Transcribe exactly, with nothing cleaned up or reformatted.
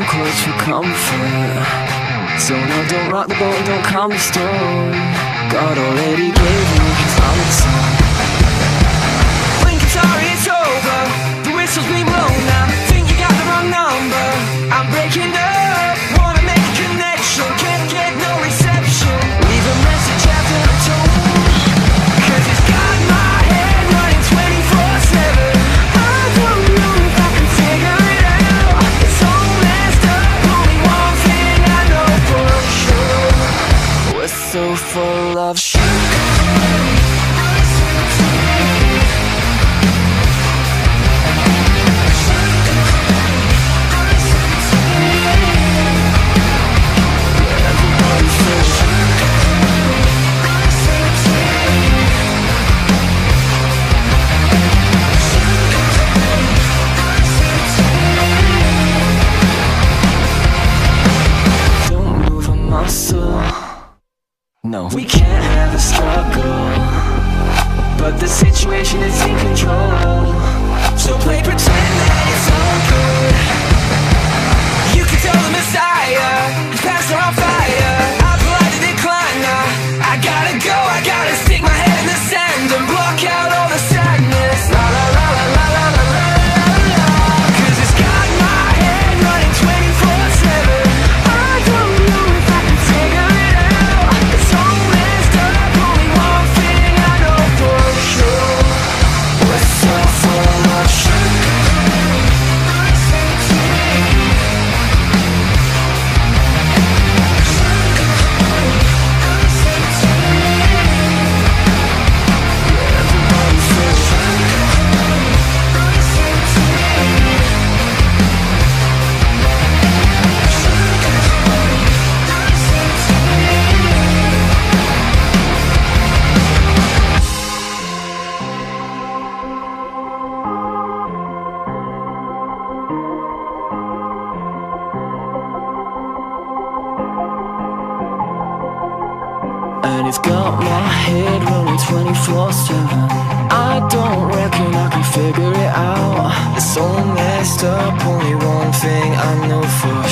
clothes for comfort. So no, don't rock the boat, don't calm the storm. God already gave me his answer. Blink, I'm sorry, it's over. The whistle's been blown now. Think you got the wrong number. I'm breaking up, wanna make a connection. Can't get no reception. Leave a message after the tone. Cause it's got my head running twenty-four seven. I don't know if I can figure it out. It's all messed up, only one thing I know for sure. We're so full of shit. No, we can't have a struggle, but the situation is in control. So play pretend that it's all good. You can tell the Messiah, his past are on fire. I politely decline now. I gotta go, I gotta stick my head in the sand and block out all the sadness. La la la la la la la la la. Cause it's got my head running twenty-four seven. I don't know if I can figure it out. It's all messed up, only one thing I know for sure. We're so full of shit. And it's got my head running twenty-four seven. I don't reckon I can figure it out. It's all messed up, only one thing I know for